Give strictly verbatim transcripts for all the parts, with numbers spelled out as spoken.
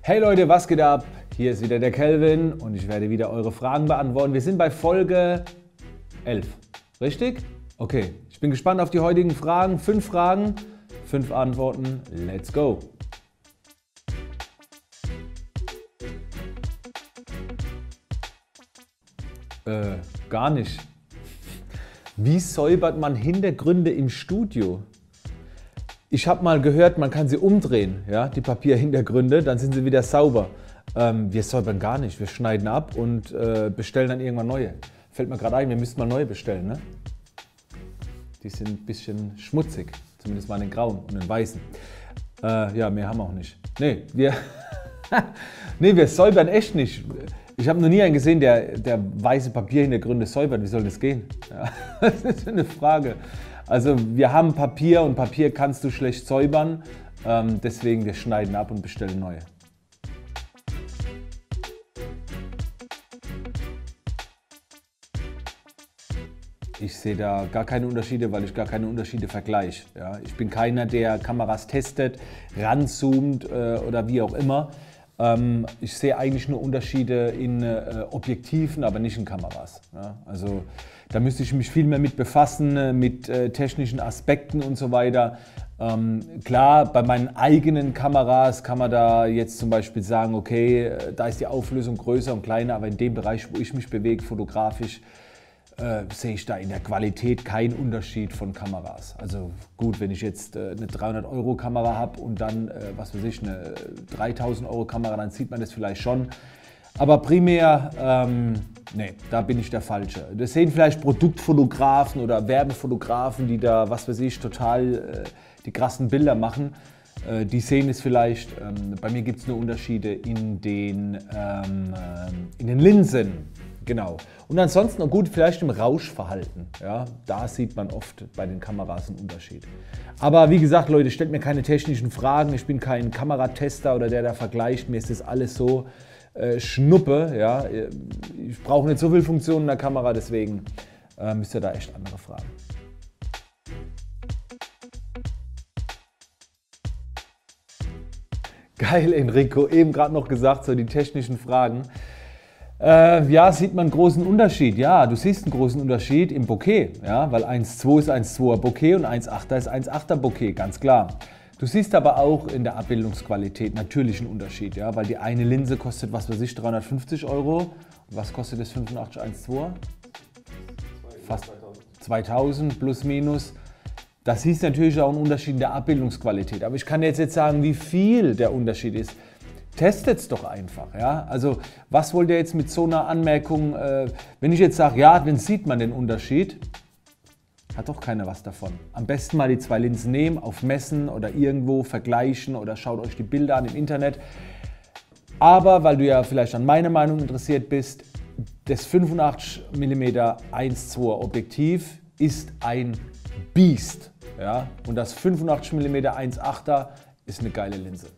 Hey Leute, was geht ab? Hier ist wieder der Kelvin und ich werde wieder eure Fragen beantworten. Wir sind bei Folge elf, richtig? Okay, ich bin gespannt auf die heutigen Fragen. Fünf Fragen, fünf Antworten. Let's go! Äh, gar nicht. Wie säubert man Hintergründe im Studio? Ich habe mal gehört, man kann sie umdrehen, ja, die Papierhintergründe, dann sind sie wieder sauber. Ähm, wir säubern gar nicht, wir schneiden ab und äh, bestellen dann irgendwann neue. Fällt mir gerade ein, wir müssten mal neue bestellen, ne? Die sind ein bisschen schmutzig, zumindest mal in den grauen und den weißen. Äh, ja, mehr haben wir auch nicht. Nee, wir, nee, wir säubern echt nicht. Ich habe noch nie einen gesehen, der, der weiße Papierhintergründe säubert. Wie soll das gehen? Ja, das ist eine Frage. Also wir haben Papier und Papier kannst du schlecht säubern. Ähm, deswegen wir schneiden ab und bestellen neue. Ich sehe da gar keine Unterschiede, weil ich gar keine Unterschiede vergleiche. Ja, ich bin keiner, der Kameras testet, ranzoomt äh, oder wie auch immer. Ähm, ich sehe eigentlich nur Unterschiede in äh, Objektiven, aber nicht in Kameras. Ja, also da müsste ich mich viel mehr mit befassen, mit äh, technischen Aspekten und so weiter. Ähm, klar, bei meinen eigenen Kameras kann man da jetzt zum Beispiel sagen, okay, da ist die Auflösung größer und kleiner, aber in dem Bereich, wo ich mich bewege, fotografisch, Äh, sehe ich da in der Qualität keinen Unterschied von Kameras. Also gut, wenn ich jetzt äh, eine dreihundert Euro Kamera habe und dann, äh, was weiß ich, eine dreitausend Euro Kamera, dann sieht man das vielleicht schon. Aber primär, ähm, nee, da bin ich der Falsche. Das sehen vielleicht Produktfotografen oder Werbefotografen, die da, was weiß ich, total äh, die krassen Bilder machen. Äh, die sehen es vielleicht. Ähm, bei mir gibt es nur Unterschiede in den, ähm, in den Linsen. Genau. Und ansonsten, auch gut, vielleicht im Rauschverhalten. Ja, da sieht man oft bei den Kameras einen Unterschied. Aber wie gesagt, Leute, stellt mir keine technischen Fragen. Ich bin kein Kameratester oder der da vergleicht. Mir ist das alles so äh, Schnuppe. Ja. Ich brauche nicht so viele Funktionen in der Kamera, deswegen äh, müsst ihr da echt andere fragen. Geil, Enrico. Eben gerade noch gesagt, so die technischen Fragen. Äh, ja, sieht man einen großen Unterschied. Ja, du siehst einen großen Unterschied im Bokeh, ja, weil eins Komma zwei ist eins Komma zwei er Bokeh und eins Komma acht er ist eins Komma acht er Bokeh, ganz klar. Du siehst aber auch in der Abbildungsqualität natürlich einen Unterschied, ja, weil die eine Linse kostet, was weiß ich, dreihundertfünfzig Euro. Und was kostet das fünfundachtzig eins Komma zwei? Fast zweitausend plus minus. Da siehst du natürlich auch einen Unterschied in der Abbildungsqualität. Aber ich kann jetzt, jetzt sagen, wie viel der Unterschied ist. Testet es doch einfach. Ja? Also was wollt ihr jetzt mit so einer Anmerkung, äh, wenn ich jetzt sage, ja, dann sieht man den Unterschied, hat doch keiner was davon. Am besten mal die zwei Linsen nehmen, auf Messen oder irgendwo vergleichen oder schaut euch die Bilder an im Internet. Aber weil du ja vielleicht an meiner Meinung interessiert bist, das fünfundachtzig Millimeter eins Komma zwei er Objektiv ist ein Biest. Ja? Und das fünfundachtzig Millimeter eins Komma acht er ist eine geile Linse.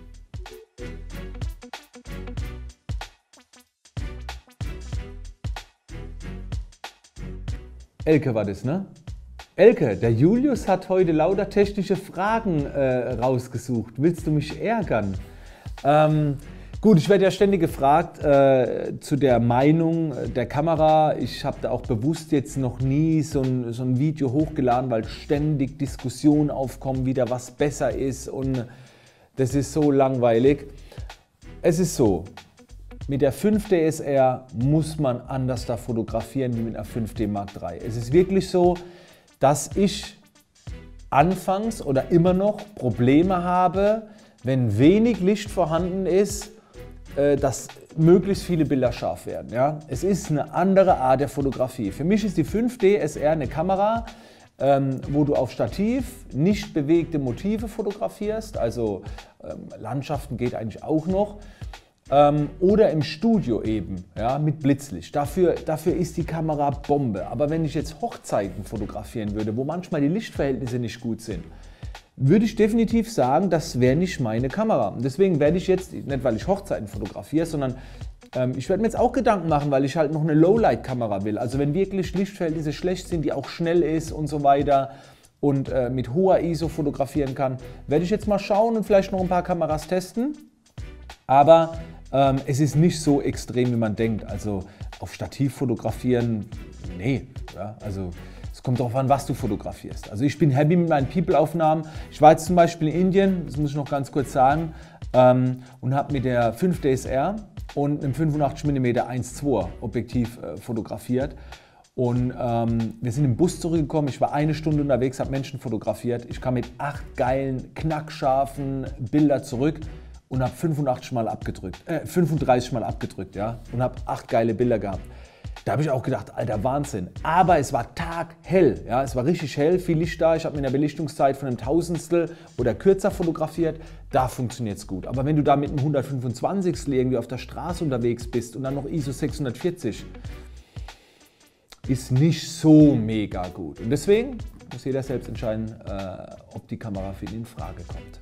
Elke war das, ne? Elke, der Julius hat heute lauter technische Fragen äh, rausgesucht. Willst du mich ärgern? Ähm, gut, ich werde ja ständig gefragt äh, zu der Meinung der Kamera. Ich habe da auch bewusst jetzt noch nie so ein, so ein Video hochgeladen, weil ständig Diskussionen aufkommen, wieder was besser ist und das ist so langweilig. Es ist so. Mit der fünf D S R muss man anders da fotografieren wie mit einer fünf D Mark drei. Es ist wirklich so, dass ich anfangs oder immer noch Probleme habe, wenn wenig Licht vorhanden ist, dass möglichst viele Bilder scharf werden. Ja? Es ist eine andere Art der Fotografie. Für mich ist die fünf D S R eine Kamera, ähm, wo du auf Stativ nicht bewegte Motive fotografierst, also ähm, Landschaften geht eigentlich auch noch. Ähm, oder im Studio eben, ja, mit Blitzlicht. Dafür, dafür ist die Kamera Bombe. Aber wenn ich jetzt Hochzeiten fotografieren würde, wo manchmal die Lichtverhältnisse nicht gut sind, würde ich definitiv sagen, das wäre nicht meine Kamera. Und deswegen werde ich jetzt, nicht weil ich Hochzeiten fotografiere, sondern ähm, ich werde mir jetzt auch Gedanken machen, weil ich halt noch eine Lowlight-Kamera will. Also wenn wirklich Lichtverhältnisse schlecht sind, die auch schnell ist und so weiter und äh, mit hoher I S O fotografieren kann, werde ich jetzt mal schauen und vielleicht noch ein paar Kameras testen. Aber ähm, es ist nicht so extrem, wie man denkt. Also auf Stativ fotografieren, nee. Ja, also es kommt darauf an, was du fotografierst. Also ich bin happy mit meinen People-Aufnahmen. Ich war jetzt zum Beispiel in Indien, das muss ich noch ganz kurz sagen, ähm, und habe mit der fünf D S R und einem fünfundachtzig Millimeter eins Komma zwei Objektiv äh, fotografiert. Und ähm, wir sind im Bus zurückgekommen, ich war eine Stunde unterwegs, habe Menschen fotografiert. Ich kam mit acht geilen, knackscharfen Bildern zurück und habe fünfundachtzig Mal abgedrückt, äh, fünfunddreißig Mal abgedrückt, ja, und habe acht geile Bilder gehabt. Da habe ich auch gedacht, alter Wahnsinn. Aber es war taghell, ja, es war richtig hell, viel Licht da. Ich habe mit einer Belichtungszeit von einem Tausendstel oder kürzer fotografiert. Da funktioniert es gut. Aber wenn du da mit einem hundertfünfundzwanzigstel irgendwie auf der Straße unterwegs bist und dann noch I S O sechshundertvierzig, ist nicht so mega gut. Und deswegen muss jeder selbst entscheiden, äh, ob die Kamera für ihn in Frage kommt.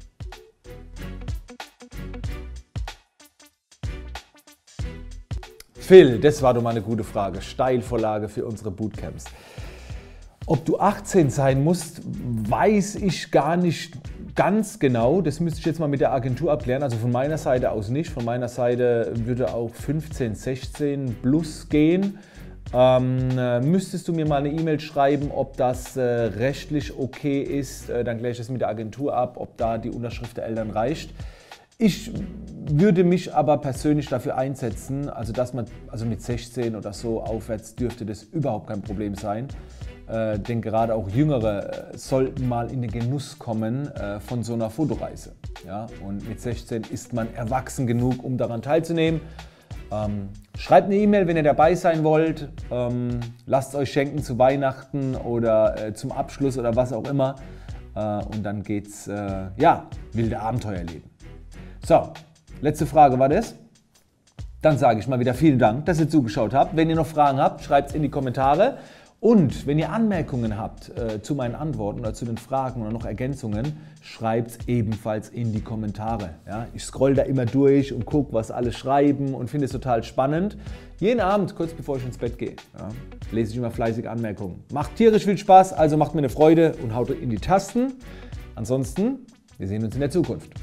Phil, das war doch mal eine gute Frage. Steilvorlage für unsere Bootcamps. Ob du achtzehn sein musst, weiß ich gar nicht ganz genau. Das müsste ich jetzt mal mit der Agentur abklären. Also von meiner Seite aus nicht. Von meiner Seite würde auch fünfzehn, sechzehn plus gehen. Ähm, äh, müsstest du mir mal eine E-Mail schreiben, ob das äh, rechtlich okay ist, äh, dann kläre ich das mit der Agentur ab, ob da die Unterschrift der Eltern reicht. Ich würde mich aber persönlich dafür einsetzen, also dass man, also mit sechzehn oder so aufwärts dürfte das überhaupt kein Problem sein. Äh, denn gerade auch Jüngere äh, sollten mal in den Genuss kommen äh, von so einer Fotoreise. Ja? Und mit sechzehn ist man erwachsen genug, um daran teilzunehmen. Ähm, schreibt eine E-Mail, wenn ihr dabei sein wollt. Ähm, lasst euch schenken zu Weihnachten oder äh, zum Abschluss oder was auch immer. Äh, und dann geht's, äh, ja, wilde Abenteuer erleben. So, letzte Frage war das. Dann sage ich mal wieder vielen Dank, dass ihr zugeschaut habt. Wenn ihr noch Fragen habt, schreibt es in die Kommentare. Und wenn ihr Anmerkungen habt äh, zu meinen Antworten oder zu den Fragen oder noch Ergänzungen, schreibt es ebenfalls in die Kommentare. Ja? Ich scroll da immer durch und gucke, was alle schreiben und finde es total spannend. Jeden Abend, kurz bevor ich ins Bett gehe, ja, lese ich immer fleißig Anmerkungen. Macht tierisch viel Spaß, also macht mir eine Freude und haut in die Tasten. Ansonsten, wir sehen uns in der Zukunft.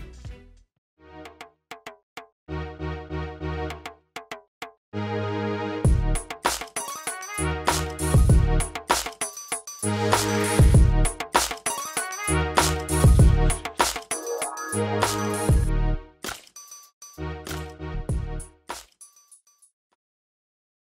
We'll be right back.